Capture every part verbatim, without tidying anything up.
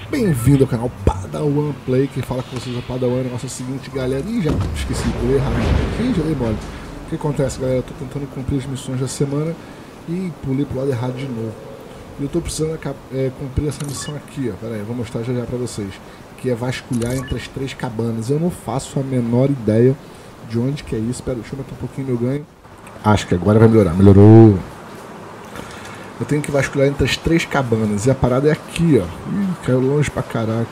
Bem-vindo ao canal Padawan Play, quem fala com vocês é o Padawan. O negócio é o seguinte, galera, e já esqueci, pulei errado, ih, já dei mole. O que acontece, galera? Eu tô tentando cumprir as missões da semana e pulei pro lado errado de novo. E eu tô precisando é, cumprir essa missão aqui, ó. Pera aí, eu vou mostrar já já pra vocês. Que é vasculhar entre as três cabanas. Eu não faço a menor ideia de onde que é isso. Pera, deixa eu aumentar um pouquinho meu ganho. Acho que agora vai melhorar, melhorou. Eu tenho que vasculhar entre as três cabanas. E a parada é aqui, ó. Ih, caiu longe pra caraca.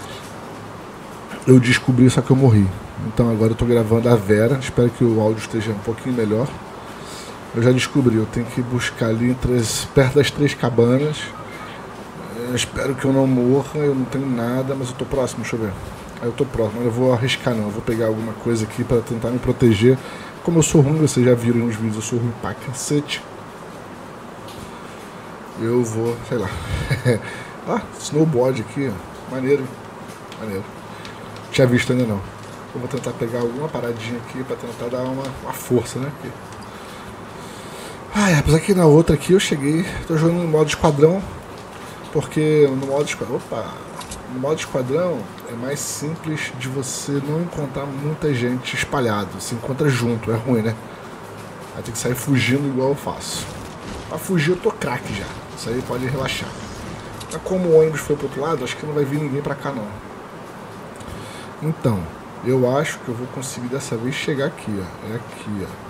Eu descobri, só que eu morri. Então agora eu tô gravando a Vera. Espero que o áudio esteja um pouquinho melhor. Eu já descobri, eu tenho que buscar ali entre as, perto das três cabanas. Eu espero que eu não morra, eu não tenho nada, mas eu tô próximo, deixa eu ver. Eu tô próximo, mas eu vou arriscar não. Eu vou pegar alguma coisa aqui pra tentar me proteger. Como eu sou ruim, vocês já viram nos vídeos, eu sou ruim pra cacete. Eu vou, sei lá. Ah, snowboard aqui, ó. Maneiro, maneiro. Não tinha visto ainda não. Eu vou tentar pegar alguma paradinha aqui pra tentar dar uma, uma força, né? Aqui. Ah, apesar que na outra aqui eu cheguei, tô jogando no modo esquadrão, porque no modo esquadrão, opa, no modo esquadrão é mais simples de você não encontrar muita gente espalhado, se encontra junto, é ruim, né? Aí tem que sair fugindo igual eu faço. Pra fugir eu tô craque já, isso aí pode relaxar. Mas como o ônibus foi pro outro lado, acho que não vai vir ninguém pra cá não. Então, eu acho que eu vou conseguir dessa vez chegar aqui, ó, é aqui, ó.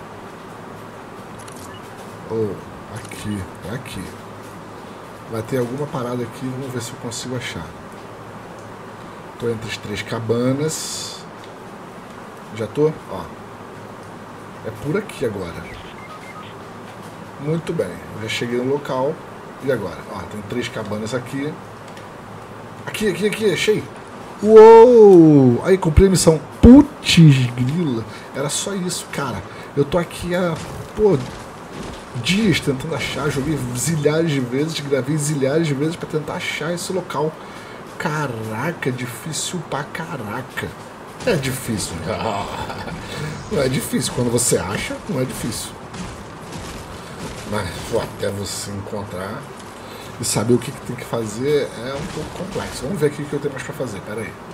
Oh, aqui, é aqui. Vai ter alguma parada aqui, vamos ver se eu consigo achar. Tô entre as três cabanas. Já tô? Ó. É por aqui agora. Muito bem, já cheguei no local. E agora? Ó, tem três cabanas aqui. Aqui, aqui, aqui, achei. Uou! Aí, cumpri a missão. Putz grila. Era só isso, cara. Eu tô aqui há... Pô... dias tentando achar, joguei zilhares de vezes, gravei zilhares de vezes pra tentar achar esse local. Caraca, difícil pra caraca. É difícil. Não é difícil, quando você acha, não é difícil. Mas pô, até você encontrar e saber o que, que tem que fazer é um pouco complexo. Vamos ver aqui o que eu tenho mais pra fazer, pera aí.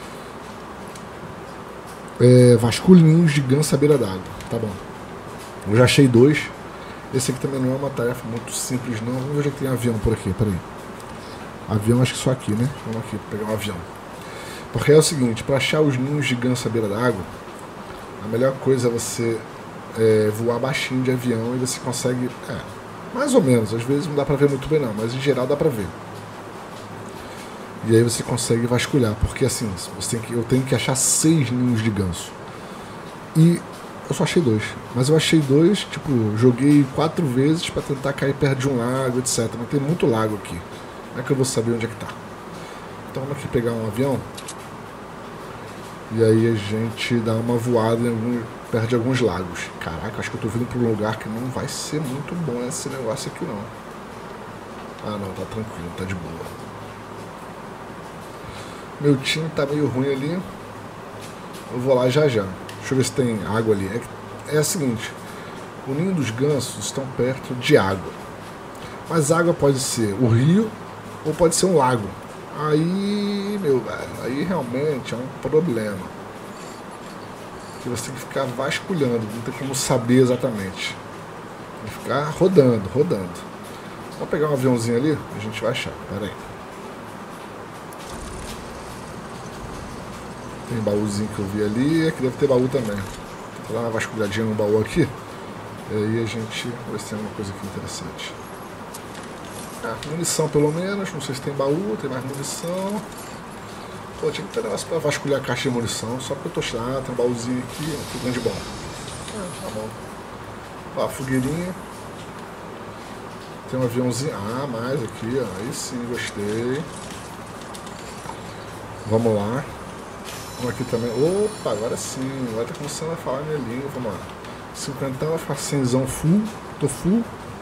É, vasculhinhos de ganso à beira d'água, tá bom. Eu já achei dois. Esse aqui também não é uma tarefa muito simples não. Vamos ver onde tem avião por aqui, peraí. Avião acho que só aqui, né? Vamos aqui pegar um avião. Porque é o seguinte, para achar os ninhos de ganso à beira da água, a melhor coisa é você é, voar baixinho de avião e você consegue... É, mais ou menos, às vezes não dá pra ver muito bem não, mas em geral dá pra ver. E aí você consegue vasculhar, porque assim, você tem que, eu tenho que achar seis ninhos de ganso. E... eu só achei dois, mas eu achei dois, tipo, joguei quatro vezes pra tentar cair perto de um lago, etcétera. Mas tem muito lago aqui, como é que eu vou saber onde é que tá? Então vamos aqui pegar um avião e aí a gente dá uma voada em algum, perto de alguns lagos. Caraca, acho que eu tô vindo pra um lugar que não vai ser muito bom esse negócio aqui não. Ah não, tá tranquilo, tá de boa. Meu time tá meio ruim ali, eu vou lá já já. Deixa eu ver se tem água ali. É, é o seguinte, o ninho dos gansos estão perto de água. Mas água pode ser o rio ou pode ser um lago. Aí, meu velho, aí realmente é um problema. Que você tem que ficar vasculhando, não tem como saber exatamente. Tem que ficar rodando, rodando. Vamos pegar um aviãozinho ali, a gente vai achar. Pera aí. Tem baúzinho que eu vi ali, aqui deve ter baú também. Vou dar uma vasculhadinha no baú aqui. E aí a gente vai ver se tem alguma coisa aqui interessante. Ah, munição pelo menos, não sei se tem baú, tem mais munição. Pô, tinha que ter negócio pra vasculhar a caixa de munição, só porque eu tô cheio. Tem um baúzinho aqui, tudo de bom. Ah, tá bom. Ó, a fogueirinha. Tem um aviãozinho. Ah, mais aqui, ó. Aí sim, gostei. Vamos lá. Vamos aqui também. Opa, agora sim. Agora tá começando a falar minha língua. Vamos lá. cinquenta vai ficar cenzão full. Tô full.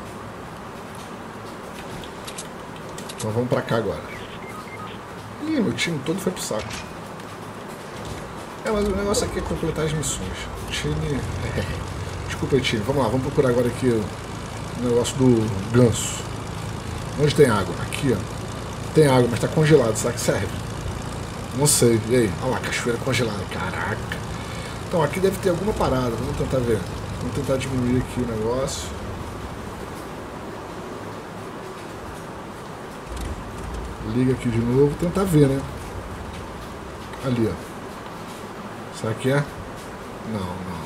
Então vamos pra cá agora. Ih, meu time todo foi pro saco. É, mas o negócio aqui é completar as missões. O time... Desculpa aí, time. Vamos lá, vamos procurar agora aqui o negócio do ganso. Onde tem água? Aqui, ó. Tem água, mas tá congelado. Será que serve? Não sei. E aí? Olha lá, cachoeira congelada. Caraca. Então aqui deve ter alguma parada. Vamos tentar ver. Vamos tentar diminuir aqui o negócio. Liga aqui de novo. Tentar ver, né? Ali, ó. Será que é? Não, não.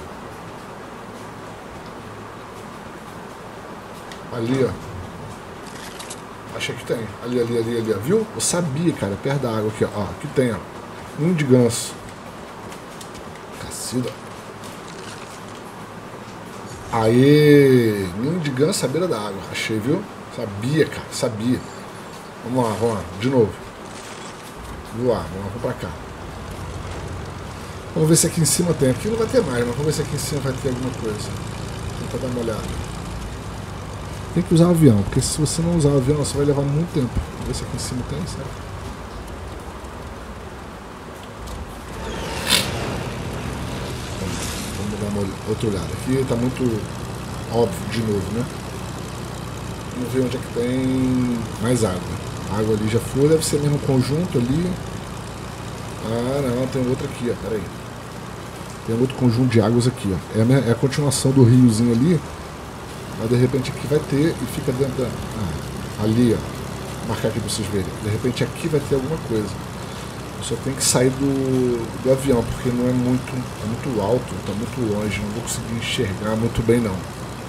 Ali, ó. Achei que tem. Ali, ali, ali, ali, ó. Viu? Eu sabia, cara. Perto da água aqui, ó. Ó, aqui tem, ó. Ninho de ganso. Cacida. Aê! Ninho de ganso à beira da água. Achei, viu? Sabia, cara. Sabia. Vamos lá, vamos lá. De novo. Voar. Vamos lá, vamos pra cá. Vamos ver se aqui em cima tem. Aqui não vai ter mais, mas vamos ver se aqui em cima vai ter alguma coisa. Vou tentar dar uma olhada. Tem que usar o avião, porque se você não usar o avião, você vai levar muito tempo. Vamos ver se aqui em cima tem, certo? Vamos dar uma outra olhada. Aqui está muito óbvio de novo, né? Vamos ver onde é que tem mais água. A água ali já foi, deve ser mesmo um conjunto ali. Ah, não, tem outra aqui, ó. Pera aí. Tem outro conjunto de águas aqui, ó. É a, minha, é a continuação do riozinho ali. Mas de repente aqui vai ter e fica dentro da... Ah, ali, ó. Vou marcar aqui pra vocês verem. De repente aqui vai ter alguma coisa. Eu só tenho que sair do, do avião, porque não é muito, é muito alto, tá muito longe. Não vou conseguir enxergar muito bem, não.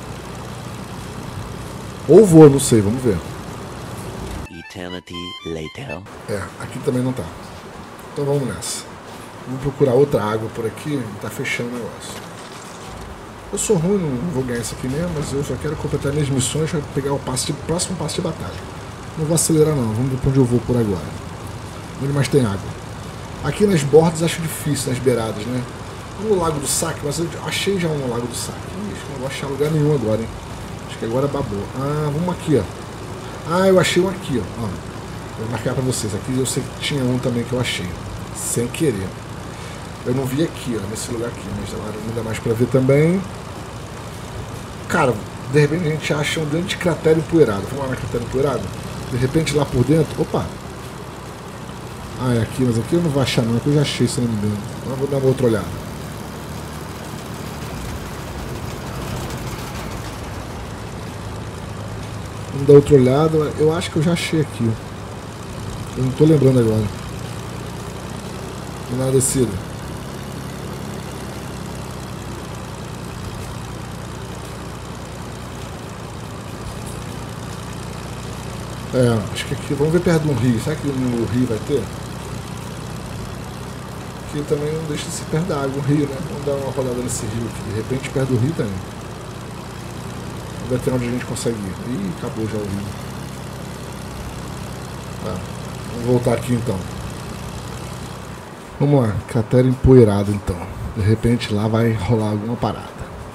Ou vou, não sei, vamos ver. Eternity later. É, aqui também não tá. Então vamos nessa. Vamos procurar outra água por aqui. Tá fechando o negócio. Eu sou ruim, não vou ganhar isso aqui mesmo, mas eu só quero completar minhas missões para pegar o passe de, próximo passe de batalha. Não vou acelerar não, vamos ver para onde eu vou por agora. Onde mais tem água? Aqui nas bordas acho difícil, nas beiradas, né? Vamos no Lago do Saque, mas eu achei já um Lago do Saque. Ixi, não vou achar lugar nenhum agora, hein? Acho que agora babou. Ah, vamos aqui, ó. Ah, eu achei um aqui, ó. ó. Vou marcar para vocês. Aqui eu sei que tinha um também que eu achei. Sem querer. Eu não vi aqui, ó, nesse lugar aqui, mas lá não dá mais pra ver também. Cara, de repente a gente acha um grande cratera empoeirado. Vamos lá na cratera empoeirada? De repente lá por dentro, opa! Ah, é aqui, mas aqui eu não vou achar não, aqui eu já achei, se não me engano. Agora eu vou dar uma outra olhada. Vamos dar outra olhada, eu acho que eu já achei aqui. Eu não tô lembrando agora. Vamos lá, descida. É, acho que aqui, vamos ver perto de um rio. Será que no rio vai ter? Aqui também não deixa de ser perto da água, um rio, né? Vamos dar uma rodada nesse rio aqui. De repente perto do rio também. Vamos ver até onde a gente consegue ir. Ih, acabou já o rio. Tá, vamos voltar aqui então. Vamos lá, cratera empoeirada então. De repente lá vai rolar alguma parada.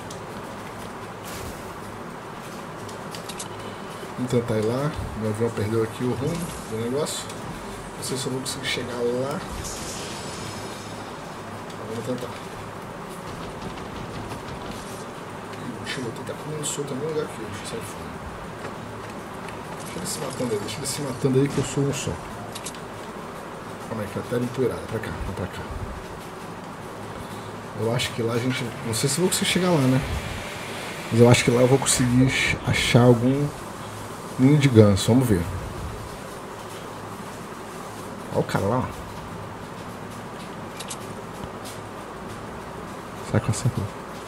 Vamos tentar ir lá. Meu avião perdeu aqui o rumo do negócio. Não sei se eu vou conseguir chegar lá. Vamos tentar. O bicho vou tentar comendo solto em algum lugar aqui. Deixa eu sair fora. Deixa ele se matando aí. Deixa ele se matando aí que eu sou um só. Calma aí, cratera empoeirada. Pra cá, vamos pra cá. Eu acho que lá a gente... Não sei se eu vou conseguir chegar lá, né? Mas eu acho que lá eu vou conseguir achar algum... ninho de ganso, vamos ver. Olha o cara lá. Será que eu acertou?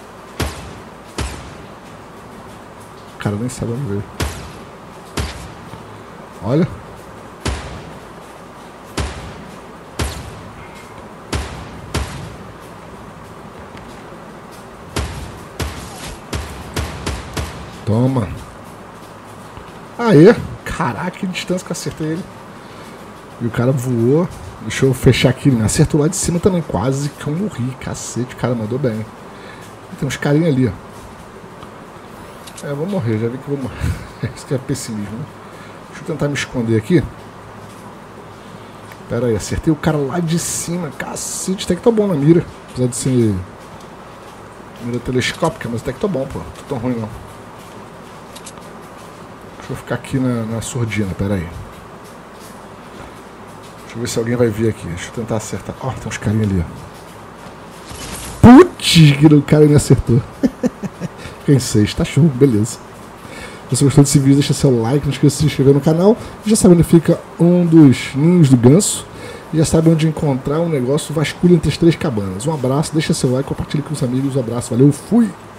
O cara nem sabe onde veio. Olha. Toma. Aê. Caraca, que distância que eu acertei ele. E o cara voou. Deixa eu fechar aqui. Me acertou lá de cima também. Quase que eu morri. Cacete, o cara mandou bem. Tem uns carinha ali, ó. É, eu vou morrer. Já vi que eu vou morrer. Isso que é pessimismo, né? Deixa eu tentar me esconder aqui. Pera aí, acertei o cara lá de cima. Cacete, até que tá bom na mira. Apesar de ser mira telescópica, mas até que tá bom, pô. Não tô tão ruim, não. Deixa eu ficar aqui na, na surdina, pera aí. Deixa eu ver se alguém vai vir aqui. Deixa eu tentar acertar. Ó, oh, tem uns carinha ali, ó. Putz, o cara me acertou. Fiquei em seis, tá show, beleza. Se você gostou desse vídeo, deixa seu like, não esqueça de se inscrever no canal. Já sabe onde fica um dos ninhos do ganso. E já sabe onde encontrar um negócio vasculho entre as três cabanas. Um abraço, deixa seu like, compartilhe com os amigos. Um abraço, valeu, fui!